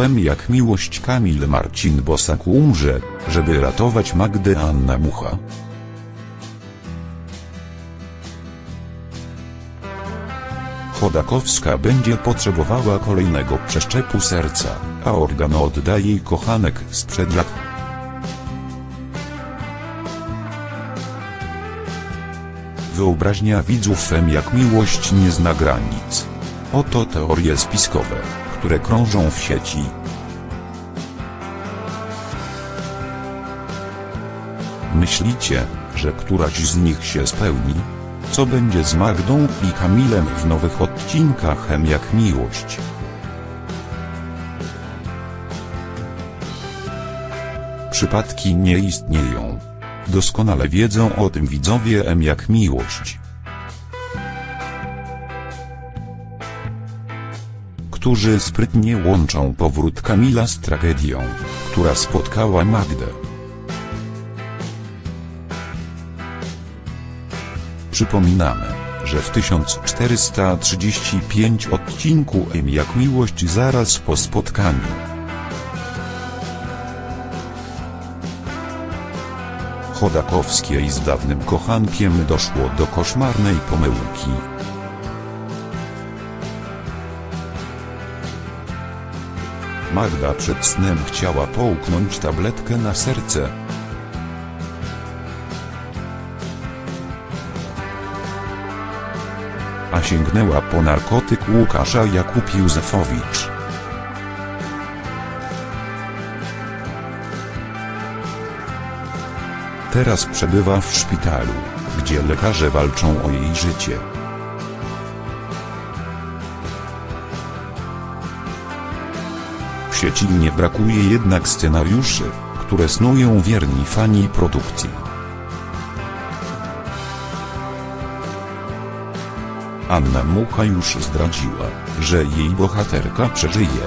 M jak miłość Kamil Marcin Bosak umrze, żeby ratować Magdę Anna Mucha. Chodakowska będzie potrzebowała kolejnego przeszczepu serca, a organ odda jej kochanek sprzed lat. Wyobraźnia widzów M jak miłość nie zna granic. Oto teorie spiskowe, które krążą w sieci. Myślicie, że któraś z nich się spełni? Co będzie z Magdą i Kamilem w nowych odcinkach M jak miłość? Przypadki nie istnieją. Doskonale wiedzą o tym widzowie M jak miłość, którzy sprytnie łączą powrót Kamila z tragedią, która spotkała Magdę. Przypominamy, że w 1435 odcinku M jak miłość zaraz po spotkaniu Chodakowskiej z dawnym kochankiem doszło do koszmarnej pomyłki. Magda przed snem chciała połknąć tabletkę na serce. A sięgnęła po narkotyk Łukasza Jakub Józefowicz. Teraz przebywa w szpitalu, gdzie lekarze walczą o jej życie. W sieci nie brakuje jednak scenariuszy, które snują wierni fani produkcji. Anna Mucha już zdradziła, że jej bohaterka przeżyje.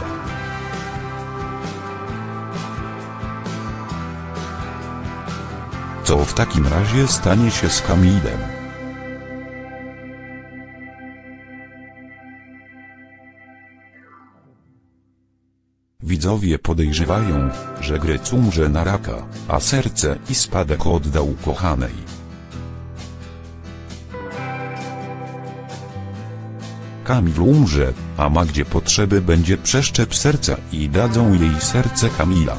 Co w takim razie stanie się z Kamilem? Widzowie podejrzewają, że Gryc umrze na raka, a serce i spadek oddał kochanej. Kamil umrze, a Magdzie potrzeby będzie przeszczep serca i dadzą jej serce Kamila.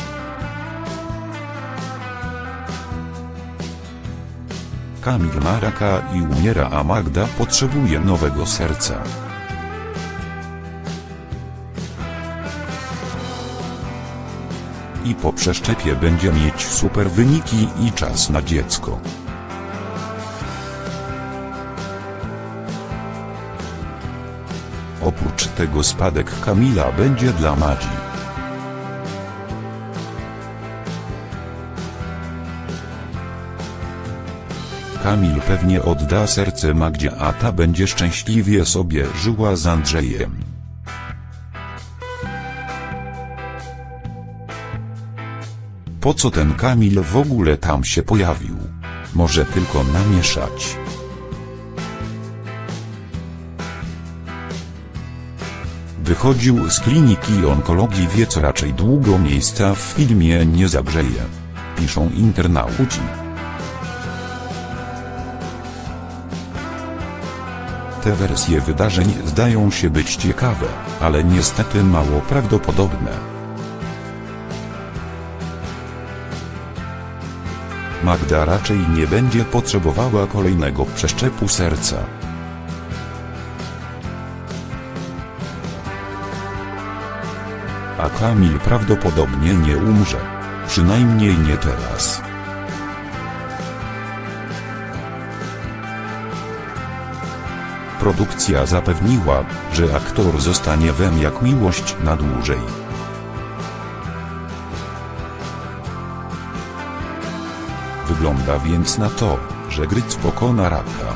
Kamil ma raka i umiera, a Magda potrzebuje nowego serca. I po przeszczepie będzie mieć super wyniki i czas na dziecko. Oprócz tego spadek Kamila będzie dla Madzi. Kamil pewnie odda serce Magdzie, a ta będzie szczęśliwie sobie żyła z Andrzejem. Po co ten Kamil w ogóle tam się pojawił? Może tylko namieszać. Wychodził z kliniki onkologii, wie, co raczej długo miejsca w filmie nie zagrzeje. Piszą internauci. Te wersje wydarzeń zdają się być ciekawe, ale niestety mało prawdopodobne. Magda raczej nie będzie potrzebowała kolejnego przeszczepu serca. A Kamil prawdopodobnie nie umrze. Przynajmniej nie teraz. Produkcja zapewniła, że aktor zostanie w M jak miłość na dłużej. Wygląda więc na to, że Gryc pokona raka.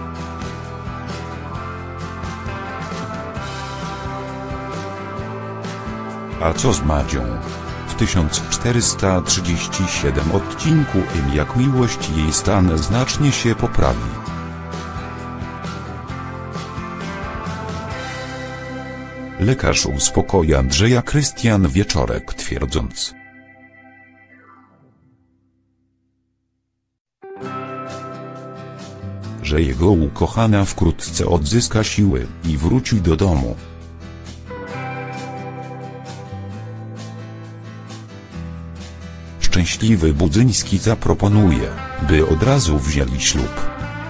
A co z Madzią? W 1437 odcinku M jak miłość jej stan znacznie się poprawi. Lekarz uspokoja Andrzeja Krystian Wieczorek, twierdząc, że jego ukochana wkrótce odzyska siły i wróci do domu. Szczęśliwy Budzyński zaproponuje, by od razu wzięli ślub.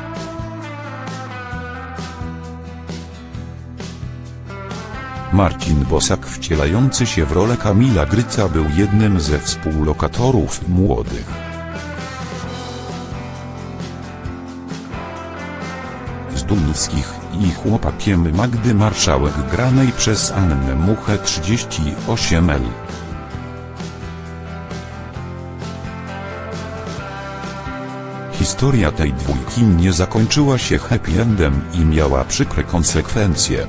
Marcin Bosak, wcielający się w rolę Kamila Gryca, był jednym ze współlokatorów młodych. Z Duńskich i chłopakiem Magdy Marszałek, granej przez Annę Muchę 38L. Historia tej dwójki nie zakończyła się happy endem i miała przykre konsekwencje.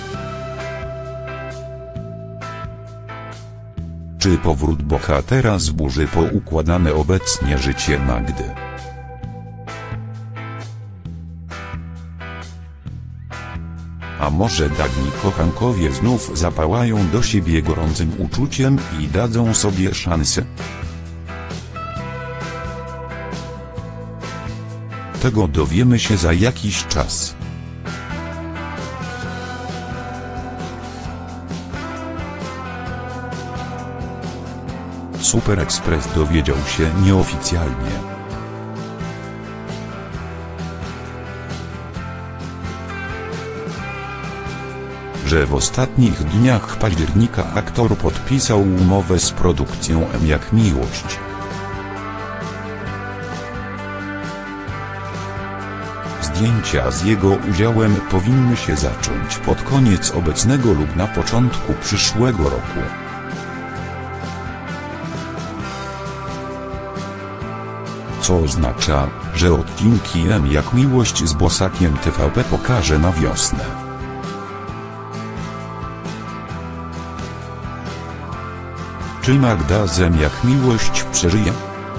Czy powrót bohatera zburzy poukładane obecnie życie Magdy? A może dawni kochankowie znów zapałają do siebie gorącym uczuciem i dadzą sobie szansę? Tego dowiemy się za jakiś czas. Super Express dowiedział się nieoficjalnie, że w ostatnich dniach października aktor podpisał umowę z produkcją M jak Miłość. Zdjęcia z jego udziałem powinny się zacząć pod koniec obecnego lub na początku przyszłego roku. Co oznacza, że odcinki M jak Miłość z Bosakiem TVP pokaże na wiosnę. Czy Magda z M jak Miłość przeżyje?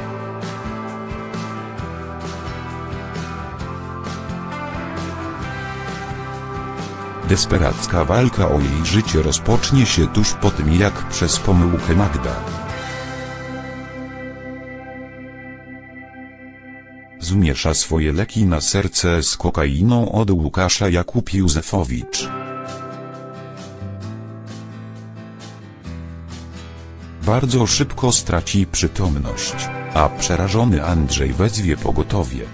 Desperacka walka o jej życie rozpocznie się tuż po tym, jak przez pomyłkę Magda zmiesza swoje leki na serce z kokainą od Łukasza Jakub Józefowicz. Bardzo szybko straci przytomność, a przerażony Andrzej wezwie pogotowie.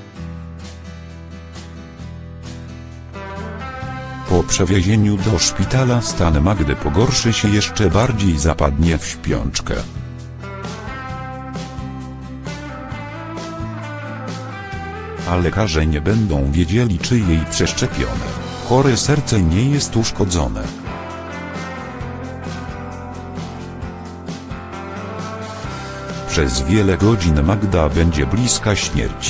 Po przewiezieniu do szpitala stan Magdy pogorszy się jeszcze bardziej, zapadnie w śpiączkę. A lekarze nie będą wiedzieli, czy jej przeszczepione, chore serce nie jest uszkodzone. Przez wiele godzin Magda będzie bliska śmierci.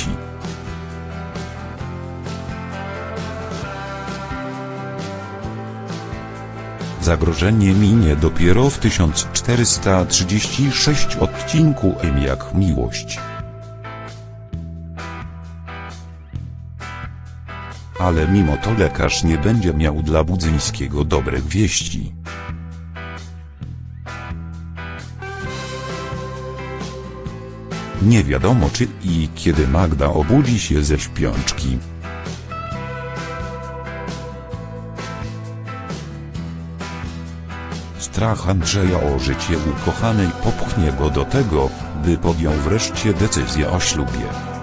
Zagrożenie minie dopiero w 1436 odcinku M jak Miłość. Ale mimo to lekarz nie będzie miał dla Budzyńskiego dobrych wieści. Nie wiadomo, czy i kiedy Magda obudzi się ze śpiączki. Strach Andrzeja o życie ukochanej popchnie go do tego, by podjął wreszcie decyzję o ślubie.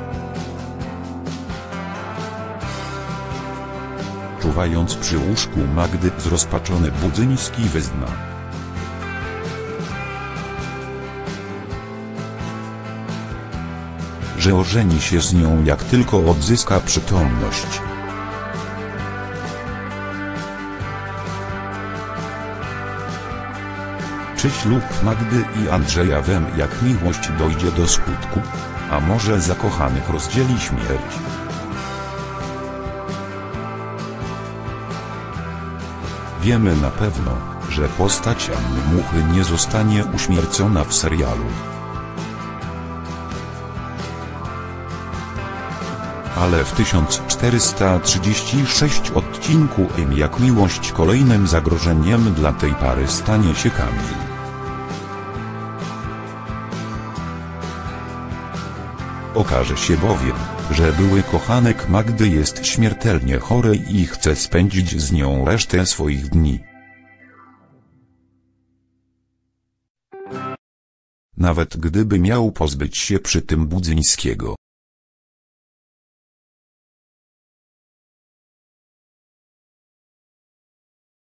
Czuwając przy łóżku Magdy, zrozpaczony Budzyński wyzna, że ożeni się z nią, jak tylko odzyska przytomność. Czy ślub Magdy i Andrzeja w M jak Miłość dojdzie do skutku? A może zakochanych rozdzieli śmierć? Wiemy na pewno, że postać Anny Muchy nie zostanie uśmiercona w serialu. Ale w 1436 odcinku jak miłość kolejnym zagrożeniem dla tej pary stanie się Kamil. Okaże się bowiem, że były kochanek Magdy jest śmiertelnie chory i chce spędzić z nią resztę swoich dni. Nawet gdyby miał pozbyć się przy tym Budzyńskiego,